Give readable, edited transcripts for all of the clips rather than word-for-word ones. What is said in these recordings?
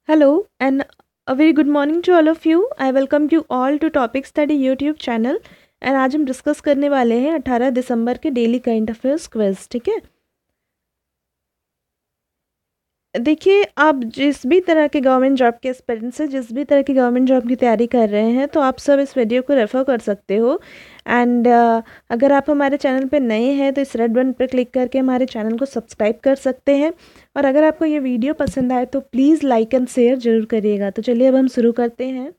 Hello and a very good morning to all of you. I welcome you all to Topic Study YouTube channel and आज हम discuss करने वाले हैं 18 दिसंबर के daily current affairs quiz. ठीक है, देखिए आप जिस भी तरह के गवर्नमेंट जॉब के एस्पिरेंट्स हैं, जिस भी तरह की गवर्नमेंट जॉब की तैयारी कर रहे हैं, तो आप सब इस वीडियो को रेफ़र कर सकते हो। एंड अगर आप हमारे चैनल पे नए हैं तो इस रेड बटन पर क्लिक करके हमारे चैनल को सब्सक्राइब कर सकते हैं। और अगर आपको ये वीडियो पसंद आए तो प्लीज़ लाइक एंड शेयर ज़रूर करिएगा। तो चलिए अब हम शुरू करते हैं।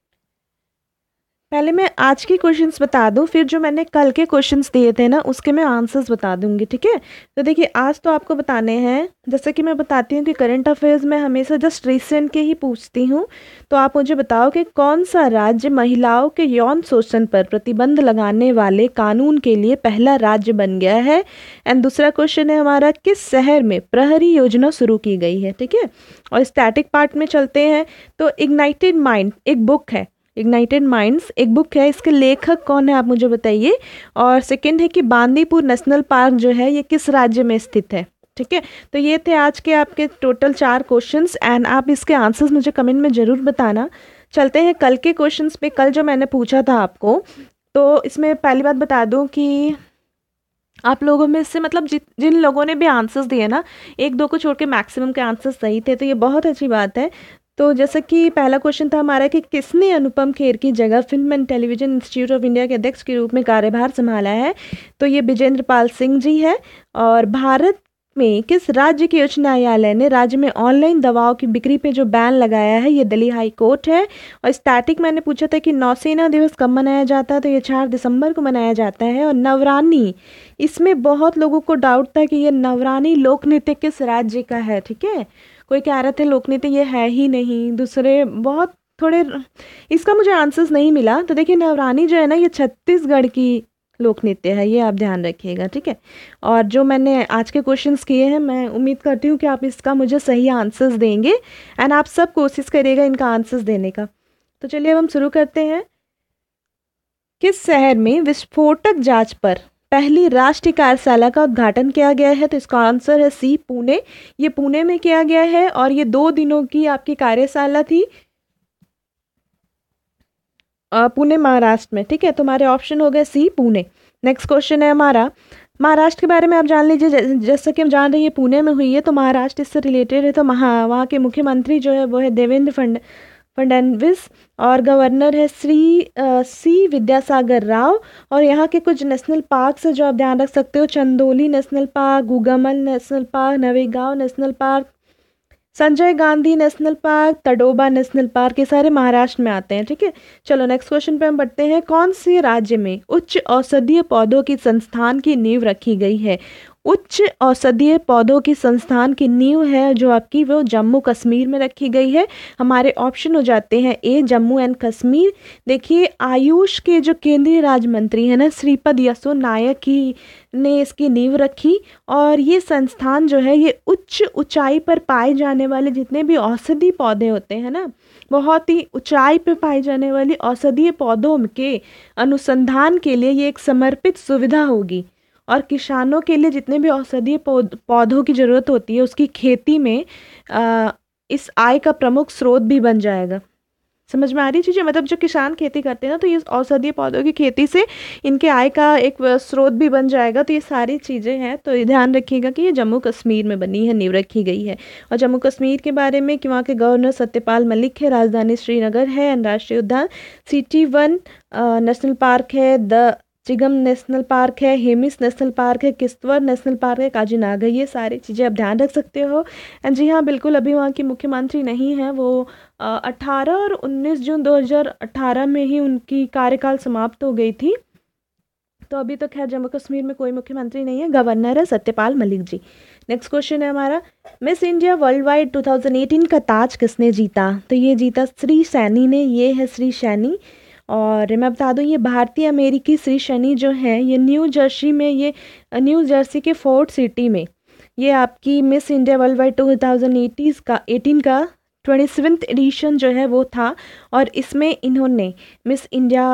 पहले मैं आज के क्वेश्चंस बता दूं, फिर जो मैंने कल के क्वेश्चंस दिए थे ना उसके मैं आंसर्स बता दूंगी। ठीक है, तो देखिए आज तो आपको बताने हैं, जैसे कि मैं बताती हूँ कि करंट अफेयर्स में हमेशा जस्ट रिसेंट के ही पूछती हूँ। तो आप मुझे बताओ कि कौन सा राज्य महिलाओं के यौन शोषण पर प्रतिबंध लगाने वाले कानून के लिए पहला राज्य बन गया है। एंड दूसरा क्वेश्चन है हमारा, किस शहर में प्रहरी योजना शुरू की गई है। ठीक है, और स्टैटिक पार्ट में चलते हैं। तो इग्नाइटेड माइंड एक बुक है, इग्नाइटेड माइंड्स एक बुक है, इसके लेखक कौन है आप मुझे बताइए। और सेकंड है कि बांदीपुर नेशनल पार्क जो है ये किस राज्य में स्थित है। ठीक है, तो ये थे आज के आपके टोटल 4 क्वेश्चंस एंड आप इसके आंसर्स मुझे कमेंट में ज़रूर बताना। चलते हैं कल के क्वेश्चंस पे। कल जो मैंने पूछा था आपको, तो इसमें पहली बात बता दूं कि आप लोगों में से मतलब जिन लोगों ने भी आंसर्स दिए ना, एक दो को छोड़ के मैक्सिमम के आंसर्स सही थे, तो ये बहुत अच्छी बात है। तो जैसे कि पहला क्वेश्चन था हमारा कि किसने अनुपम खेर की जगह film and television institute of India के अध्यक्ष के रूप में कार्यभार संभाला है। तो ये विजेंद्र पाल सिंह जी है। और भारत में किस राज्य के उच्च न्यायालय ने राज्य में ऑनलाइन दवाओं की बिक्री पे जो बैन लगाया है, ये दिल्ली हाई कोर्ट है। और स्टैटिक मैंने पूछा था कि नौसेना दिवस कब मनाया जाता है, तो ये 4 दिसंबर को मनाया जाता है। और नवरानी, इसमें बहुत लोगों को डाउट था कि ये नवरानी लोक नृत्य किस राज्य का है। ठीक है, कोई कह रहे थे लोक नृत्य ये है ही नहीं, दूसरे बहुत थोड़े, इसका मुझे आंसर्स नहीं मिला। तो देखिए नवरानी जो है ना ये छत्तीसगढ़ की लोक नृत्य है, ये आप ध्यान रखिएगा। ठीक है, और जो मैंने आज के क्वेश्चंस किए हैं, मैं उम्मीद करती हूँ कि आप इसका मुझे सही आंसर्स देंगे एंड आप सब कोशिश करिएगा इनका आंसर्स देने का। तो चलिए अब हम शुरू करते हैं। किस शहर में विस्फोटक जांच पर पहली राष्ट्रीय कार्यशाला का उद्घाटन किया गया है, तो इसका आंसर है सी, पुणे। ये पुणे में किया गया है और ये 2 दिनों की आपकी कार्यशाला थी पुणे महाराष्ट्र में। ठीक है, तो हमारे ऑप्शन हो गए सी, पुणे। नेक्स्ट क्वेश्चन है हमारा, महाराष्ट्र के बारे में आप जान लीजिए। जैसा कि हम जान रहे हैं ये पुणे में हुई है, तो महाराष्ट्र इससे रिलेटेड है। तो वहाँ के मुख्यमंत्री जो है वो है देवेंद्र फडणवीस और गवर्नर है सी विद्यासागर राव। और यहाँ के कुछ नेशनल पार्क्स है जो आप ध्यान रख सकते हो, Chandoli national park, Gugamal national park, Navegaon national park, Sanjay Gandhi national park, Tadoba national park, ये सारे महाराष्ट्र में आते हैं। ठीक है, चलो नेक्स्ट क्वेश्चन पे हम बढ़ते हैं। कौन से राज्य में उच्च औषधीय पौधों की संस्थान की नींव रखी गई है। उच्च औषधीय पौधों की संस्थान की नींव है जो आपकी वो जम्मू कश्मीर में रखी गई है। हमारे ऑप्शन हो जाते हैं ए, जम्मू एंड कश्मीर। देखिए आयुष के जो केंद्रीय राज्य मंत्री हैं ना, श्रीपद यसो नायक ही ने इसकी नींव रखी। और ये संस्थान जो है ये उच्च ऊंचाई पर पाए जाने वाले जितने भी औषधि पौधे होते हैं ना, बहुत ही ऊंचाई पर पाए जाने वाली औषधीय पौधों के अनुसंधान के लिए ये एक समर्पित सुविधा होगी। और किसानों के लिए जितने भी औषधीय पौधों की ज़रूरत होती है उसकी खेती में इस आय का प्रमुख स्रोत भी बन जाएगा। समझ में आ रही चीज़ें, मतलब जो किसान खेती करते हैं ना, तो ये औषधीय पौधों की खेती से इनके आय का एक स्रोत भी बन जाएगा। तो ये सारी चीज़ें हैं, तो ये ध्यान रखिएगा कि ये जम्मू कश्मीर में बनी है, नींव रखी गई है। और जम्मू कश्मीर के बारे में कि वहाँ के गवर्नर सत्यपाल मलिक है, राजधानी श्रीनगर है, एंड राष्ट्रीय उद्यान सिटी-1 नेशनल पार्क है, द चिगम नेशनल पार्क है, हेमिस नेशनल पार्क है, किश्तवाड़ नेशनल पार्क है, काजीनागा, ये सारी चीज़ें आप ध्यान रख सकते हो। एंड जी हाँ बिल्कुल, अभी वहाँ की मुख्यमंत्री नहीं है, वो 18 और 19 जून 2018 में ही उनकी कार्यकाल समाप्त हो गई थी। तो अभी तो खैर जम्मू कश्मीर में कोई मुख्यमंत्री नहीं है, गवर्नर है सत्यपाल मलिक जी। नेक्स्ट क्वेश्चन है हमारा, मिस इंडिया वर्ल्ड वाइड 2018 का ताज किसने जीता। तो ये जीता श्री सैनी ने, ये है श्री सैनी। और मैं बता दूं ये भारतीय अमेरिकी श्री सैनी जो है ये न्यू जर्सी में, ये न्यू जर्सी के फोर्ट सिटी में ये आपकी मिस इंडिया वर्ल्ड वाइड 2018 का 27th एडिशन जो है वो था। और इसमें इन्होंने मिस इंडिया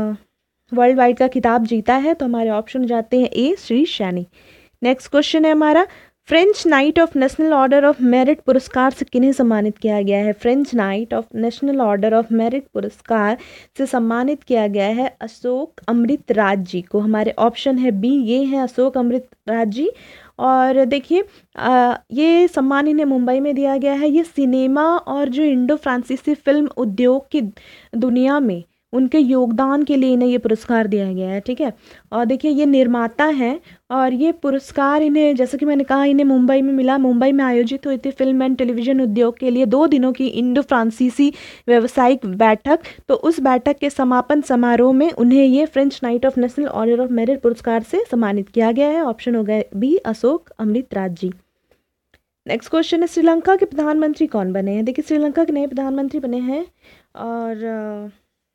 वर्ल्ड वाइड का खिताब जीता है। तो हमारे ऑप्शन जाते हैं A, Shri Saini. Next question है हमारा, French knight of national order of merit पुरस्कार से किन्हें सम्मानित किया गया है? French knight of national order of merit पुरस्कार से सम्मानित किया गया है अशोक अमृतराज जी को। हमारे ऑप्शन है बी, ये हैं अशोक अमृतराज जी। और देखिए ये सम्मान इन्हें मुंबई में दिया गया है। ये सिनेमा और जो इंडो फ्रांसीसी फिल्म उद्योग की दुनिया में उनके योगदान के लिए इन्हें ये पुरस्कार दिया गया है, ठीक है। और देखिए ये निर्माता हैं और ये पुरस्कार इन्हें, जैसे कि मैंने कहा, इन्हें मुंबई में मिला। मुंबई में आयोजित हुई थी फिल्म एंड टेलीविज़न उद्योग के लिए 2 दिनों की इंडो फ्रांसीसी व्यावसायिक बैठक। तो उस बैठक के समापन समारोह में उन्हें ये French knight of national order of merit पुरस्कार से सम्मानित किया गया है। ऑप्शन हो गया B, Ashok Amritraj ji. Next question है, श्रीलंका के प्रधानमंत्री कौन बने हैं? देखिए श्रीलंका के नए प्रधानमंत्री बने हैं और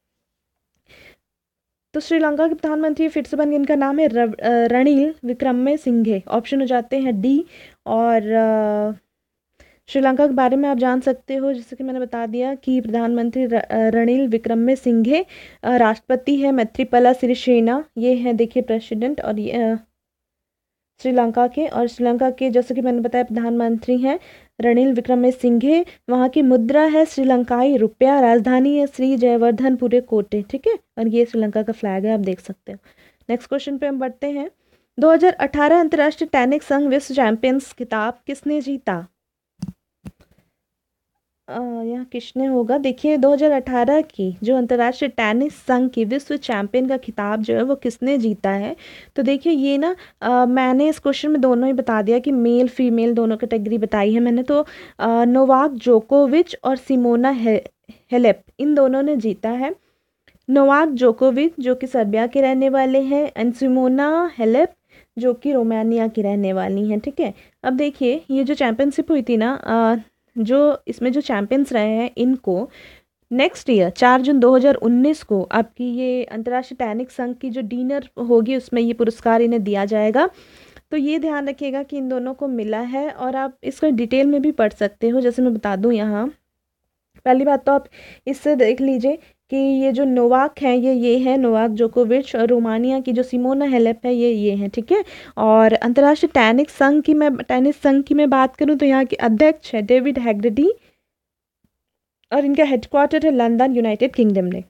तो श्रीलंका के प्रधानमंत्री फिर से बन गए, इनका नाम है रणील विक्रमसिंघे। ऑप्शन हो जाते हैं डी। और श्रीलंका के बारे में आप जान सकते हो, जैसे कि मैंने बता दिया कि प्रधानमंत्री रणील विक्रमसिंघे, राष्ट्रपति है मैत्रीपाला सिरिसेना, ये है देखिए प्रेसिडेंट। और ये श्रीलंका के, और श्रीलंका के जैसे कि मैंने बताया प्रधानमंत्री हैं रणील विक्रमसिंघे। वहाँ की मुद्रा है श्रीलंकाई रुपया, राजधानी है श्री जयवर्धनपुरे कोटे, ठीक है। और ये श्रीलंका का फ्लैग है, आप देख सकते हो। नेक्स्ट क्वेश्चन पे हम बढ़ते हैं। 2018 अंतर्राष्ट्रीय टेनिस संघ विश्व चैंपियंस खिताब किसने जीता? यहाँ किसने होगा? देखिए 2018 की जो अंतर्राष्ट्रीय टेनिस संघ की विश्व चैंपियन का खिताब जो है वो किसने जीता है? तो देखिए ये ना मैंने इस क्वेश्चन में दोनों ही बता दिया कि मेल फीमेल दोनों कैटेगरी बताई है मैंने। तो नोवाक जोकोविच और सिमोना हेलेप, इन दोनों ने जीता है। नोवाक जोकोविच जो कि सर्बिया के रहने वाले हैं, एंड सिमोना हेलेप जो कि रोमानिया की रहने वाली हैं, ठीक है। अब देखिए ये जो चैंपियनशिप हुई थी ना, जो इसमें जो चैंपियंस रहे हैं इनको नेक्स्ट ईयर 4 जून 2019 को आपकी ये अंतर्राष्ट्रीय टेनिस संघ की जो डिनर होगी उसमें ये पुरस्कार इन्हें दिया जाएगा। तो ये ध्यान रखिएगा कि इन दोनों को मिला है, और आप इसको डिटेल में भी पढ़ सकते हो। जैसे मैं बता दूं, यहाँ पहली बात तो आप इससे देख लीजिए कि ये जो नोवाक हैं ये है नोवाक जोकोविच, और रोमानिया की जो सिमोना हेलेप है ये हैं, ठीक है। और अंतर्राष्ट्रीय टेनिस संघ की मैं बात करूं तो यहाँ के अध्यक्ष है डेविड हैग्रडी, और इनका हेडक्वार्टर है लंदन, यूनाइटेड किंगडम में।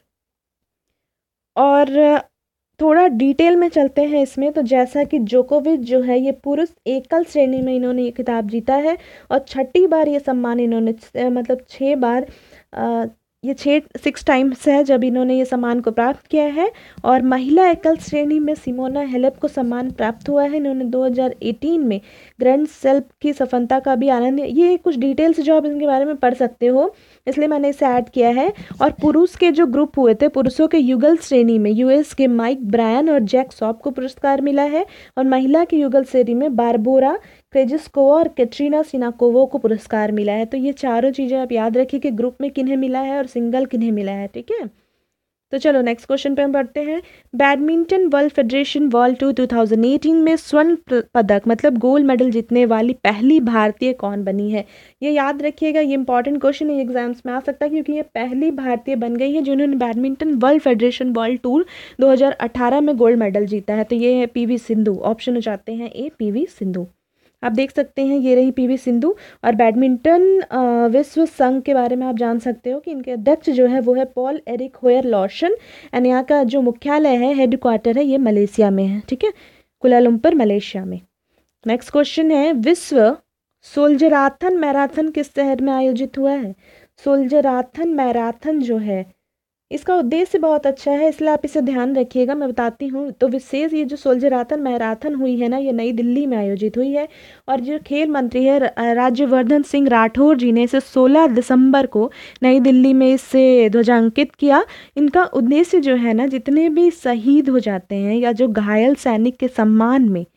और थोड़ा डिटेल में चलते हैं इसमें, तो जैसा कि जोकोविच जो है ये पुरुष एकल श्रेणी में इन्होंने ये खिताब जीता है, और 6ठी बार ये सम्मान इन्होंने, मतलब 6 बार, ये 6 टाइम्स है जब इन्होंने ये सम्मान को प्राप्त किया है। और महिला एकल श्रेणी में सिमोना हेलेप को सम्मान प्राप्त हुआ है। इन्होंने 2018 में ग्रैंड स्लैम की सफलता का भी आनंद, ये कुछ डिटेल्स जो आप इनके बारे में पढ़ सकते हो, इसलिए मैंने इसे ऐड किया है। और पुरुष के जो ग्रुप हुए थे, पुरुषों के युगल श्रेणी में यूएस के माइक ब्रायन और जैक सॉप को पुरस्कार मिला है, और महिला के युगल श्रेणी में बारबोरा क्रेजिस्कोवा और कैटरीना सिनाकोवा को पुरस्कार मिला है। तो ये चारों चीज़ें आप याद रखिए कि ग्रुप में किन्हें मिला है और सिंगल किन्हें मिला है, ठीक है। तो चलो नेक्स्ट क्वेश्चन पे हम बढ़ते हैं। Badminton world federation world tour 2018 में स्वर्ण पदक मतलब गोल्ड मेडल जीतने वाली पहली भारतीय कौन बनी है? ये याद रखिएगा, ये इंपॉर्टेंट क्वेश्चन है, एग्जाम्स में आ सकता है, क्योंकि ये पहली भारतीय बन गई है जिन्होंने badminton world federation world tour 2018 में गोल्ड मेडल जीता है। तो ये है पीवी सिंधु। ऑप्शन हो जाते हैं ए, पीवी सिंधु। आप देख सकते हैं ये रही पीवी सिंधु। और बैडमिंटन विश्व संघ के बारे में आप जान सकते हो कि इनके अध्यक्ष जो है वो है Paul Erik Hoyer Larsen, and यहाँ का जो मुख्यालय है, हेडक्वार्टर है, ये मलेशिया में है, ठीक है, कुलालंपुर मलेशिया में। नेक्स्ट क्वेश्चन है, विश्व सोल्जराथन मैराथन किस शहर में आयोजित हुआ है? सोल्जराथन मैराथन जो है इसका उद्देश्य बहुत अच्छा है, इसलिए आप इसे ध्यान रखिएगा, मैं बताती हूँ। तो विशेष ये जो सोल्जराथन मैराथन हुई है ना, ये नई दिल्ली में आयोजित हुई है, और जो खेल मंत्री है राज्यवर्धन सिंह राठौर जी ने इसे 16 दिसंबर को नई दिल्ली में इसे ध्वजांकित किया। इनका उद्देश्य जो है ना, जितने भी शहीद हो जाते हैं या जो घायल सैनिक के सम्मान में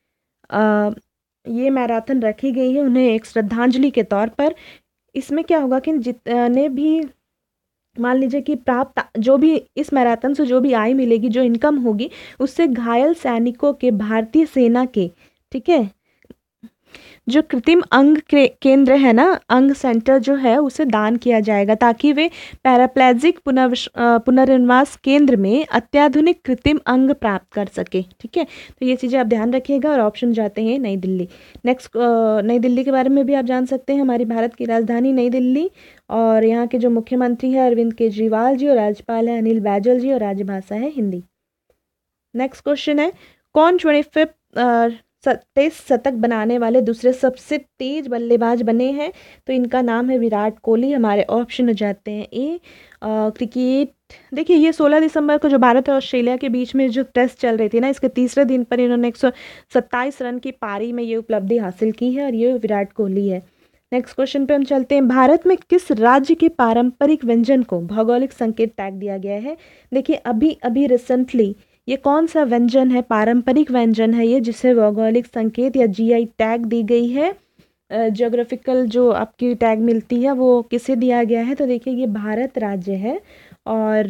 ये मैराथन रखी गई है, उन्हें एक श्रद्धांजलि के तौर पर। इसमें क्या होगा कि जितने भी, मान लीजिए कि प्राप्त जो भी इस मैराथन से जो भी आय मिलेगी, जो इनकम होगी, उससे घायल सैनिकों के भारतीय सेना के, ठीक है, जो कृत्रिम अंग केंद्र है ना, अंग सेंटर जो है उसे दान किया जाएगा ताकि वे पैराप्लेजिक पुनर्वास केंद्र में अत्याधुनिक कृत्रिम अंग प्राप्त कर सके। ठीक है, तो ये चीज़ें आप ध्यान रखिएगा। और ऑप्शन जाते हैं नई दिल्ली। नेक्स्ट, नई दिल्ली के बारे में भी आप जान सकते हैं। हमारी भारत की राजधानी नई दिल्ली, और यहाँ के जो मुख्यमंत्री है अरविंद केजरीवाल जी, और राज्यपाल है अनिल बैजल जी, और राजभाषा है हिंदी। नेक्स्ट क्वेश्चन है, कौन 27 शतक बनाने वाले दूसरे सबसे तेज बल्लेबाज बने हैं? तो इनका नाम है विराट कोहली। हमारे ऑप्शन हो जाते हैं ए क्रिकेट। देखिए, ये 16 दिसंबर को जो भारत और ऑस्ट्रेलिया के बीच में जो टेस्ट चल रही थी ना, इसके तीसरे दिन पर इन्होंने 127 रन की पारी में ये उपलब्धि हासिल की है, और ये विराट कोहली है। नेक्स्ट क्वेश्चन पे हम चलते हैं, भारत में किस राज्य के पारंपरिक व्यंजन को भौगोलिक संकेत टैग दिया गया है? देखिए, अभी अभी रिसेंटली ये कौन सा व्यंजन है, पारंपरिक व्यंजन है ये, जिसे भौगोलिक संकेत या जीआई टैग दी गई है? ज्योग्राफिकल जो आपकी टैग मिलती है वो किसे दिया गया है? तो देखिए, ये भारत राज्य है। और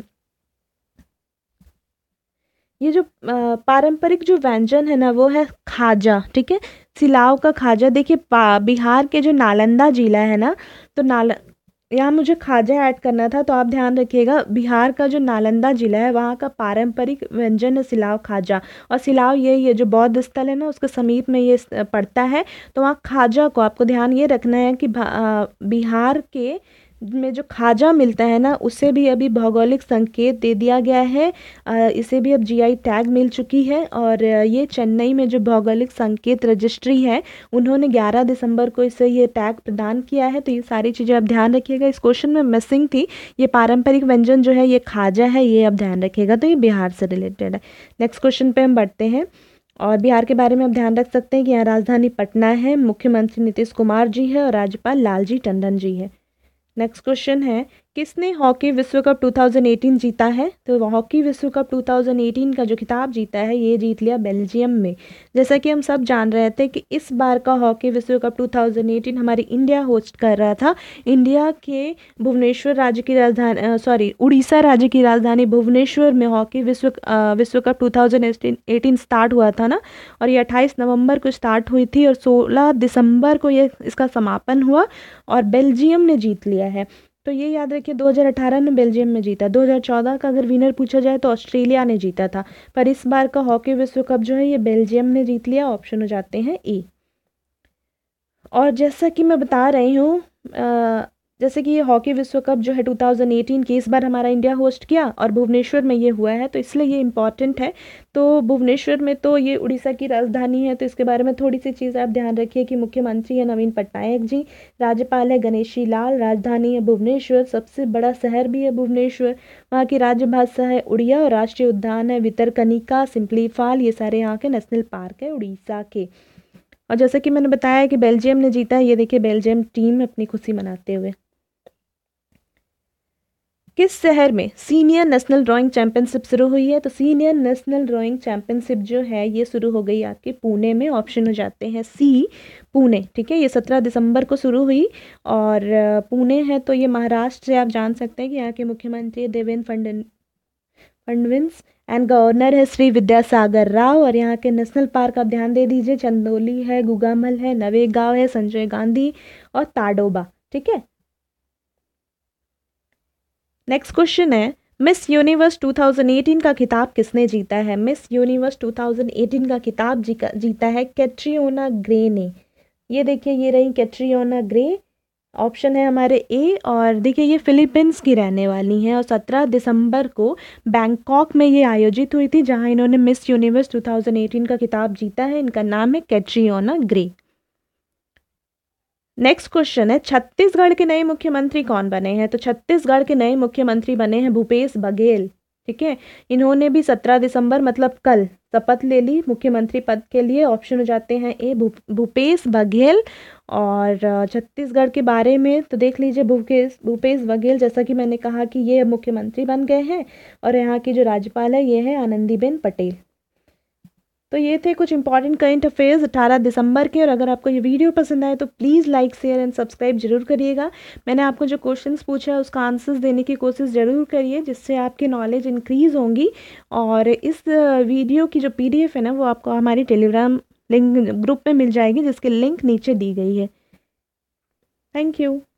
ये जो पारंपरिक जो व्यंजन है ना वो है खाजा। ठीक है, सिलाव का खाजा। देखिए, बिहार के जो नालंदा जिला है ना, तो यहाँ मुझे खाजा ऐड करना था, तो आप ध्यान रखिएगा, बिहार का जो नालंदा जिला है वहाँ का पारंपरिक व्यंजन है सिलाव खाजा। और सिलाव ये जो बौद्ध स्थल है ना उसके समीप में ये पड़ता है। तो वहाँ खाजा को आपको ध्यान ये रखना है कि बिहार के में जो खाजा मिलता है ना उसे भी अभी भौगोलिक संकेत दे दिया गया है। इसे भी अब जीआई टैग मिल चुकी है। और ये चेन्नई में जो भौगोलिक संकेत रजिस्ट्री है उन्होंने 11 दिसंबर को इसे ये टैग प्रदान किया है। तो ये सारी चीज़ें आप ध्यान रखिएगा। इस क्वेश्चन में मिसिंग थी, ये पारंपरिक व्यंजन जो है ये खाजा है, ये आप ध्यान रखिएगा। तो ये बिहार से रिलेटेड है। नेक्स्ट क्वेश्चन पे हम बढ़ते हैं। और बिहार के बारे में आप ध्यान रख सकते हैं कि यहाँ राजधानी पटना है, मुख्यमंत्री नीतीश कुमार जी है, और राज्यपाल लालजी टंडन जी है। नेक्स्ट क्वेश्चन है, किसने हॉकी विश्व कप 2018 जीता है? तो हॉकी विश्व कप 2018 का जो खिताब जीता है ये जीत लिया बेल्जियम में। जैसा कि हम सब जान रहे थे कि इस बार का हॉकी विश्व कप 2018 हमारी इंडिया होस्ट कर रहा था। इंडिया के भुवनेश्वर राज्य की राजधानी उड़ीसा राज्य की राजधानी भुवनेश्वर में हॉकी विश्व कप 2018 स्टार्ट हुआ था ना, और ये 28 नवंबर को स्टार्ट हुई थी और 16 दिसंबर को ये इसका समापन हुआ, और बेल्जियम ने जीत लिया है। तो ये याद रखिए, 2018 में बेल्जियम में जीता। 2014 का अगर विनर पूछा जाए तो ऑस्ट्रेलिया ने जीता था, पर इस बार का हॉकी विश्व कप जो है ये बेल्जियम ने जीत लिया। ऑप्शन हो जाते हैं ए। और जैसा कि मैं बता रही हूँ, जैसे कि ये हॉकी विश्व कप जो है 2018 की इस बार हमारा इंडिया होस्ट किया और भुवनेश्वर में ये हुआ है, तो इसलिए ये इम्पॉर्टेंट है। तो भुवनेश्वर में तो ये उड़ीसा की राजधानी है, तो इसके बारे में थोड़ी सी चीज़ आप ध्यान रखिए कि मुख्यमंत्री है नवीन पटनायक जी, राज्यपाल है गणेशी लाल, राजधानी है भुवनेश्वर, सबसे बड़ा शहर भी है भुवनेश्वर, वहाँ की राजभाषा है उड़िया, और राष्ट्रीय उद्यान है भितरकनिका, सिम्पलीफाल, ये सारे यहाँ के नेशनल पार्क है उड़ीसा के। और जैसे कि मैंने बताया कि बेल्जियम ने जीता है, ये देखिए बेल्जियम टीम अपनी खुशी मनाते हुए। किस शहर में सीनियर नेशनल ड्राइंग चैंपियनशिप शुरू हुई है? तो सीनियर नेशनल ड्राइंग चैंपियनशिप जो है ये शुरू हो गई आपके पुणे में। ऑप्शन हो जाते हैं सी, पुणे। ठीक है, ये 17 दिसंबर को शुरू हुई, और पुणे है तो ये महाराष्ट्र से आप जान सकते हैं कि यहाँ के मुख्यमंत्री देवेंद्र फडणवीस एंड गवर्नर है श्री विद्यासागर राव। और यहाँ के नेशनल पार्क आप ध्यान दे दीजिए, चंदोली है, गुगामल है, नवेगांव है, संजय गांधी और ताडोबा। ठीक है, नेक्स्ट क्वेश्चन है, मिस यूनिवर्स 2018 का खिताब किसने जीता है? मिस यूनिवर्स 2018 का खिताब जीता है कैट्रियोना ग्रे ने। ये देखिए, ये रही कैट्रियोना ग्रे। ऑप्शन है हमारे ए। और देखिए, ये फिलीपींस की रहने वाली हैं, और 17 दिसंबर को बैंकॉक में ये आयोजित हुई थी जहां इन्होंने मिस यूनिवर्स 2018 का खिताब जीता है। इनका नाम है कैट्रियोना ग्रे। नेक्स्ट क्वेश्चन है, छत्तीसगढ़ के नए मुख्यमंत्री कौन बने हैं? तो छत्तीसगढ़ के नए मुख्यमंत्री बने हैं भूपेश बघेल। ठीक है, इन्होंने भी 17 दिसंबर मतलब कल शपथ ले ली मुख्यमंत्री पद के लिए। ऑप्शन हो जाते हैं ए, भूपेश बघेल। और छत्तीसगढ़ के बारे में तो देख लीजिए, भूपेश बघेल, जैसा कि मैंने कहा कि ये मुख्यमंत्री बन गए हैं, और यहाँ की जो राज्यपाल है ये है आनंदीबेन पटेल। तो ये थे कुछ इंपॉर्टेंट करंट अफेयर्स 18 दिसंबर के। और अगर आपको ये वीडियो पसंद आए तो please like, share and subscribe जरूर करिएगा। मैंने आपको जो क्वेश्चंस पूछा है उसका आंसर्स देने की कोशिश ज़रूर करिए, जिससे आपकी नॉलेज इंक्रीज़ होंगी। और इस वीडियो की जो PDF है ना वो आपको हमारी टेलीग्राम लिंक ग्रुप में मिल जाएगी, जिसकी लिंक नीचे दी गई है। Thank you.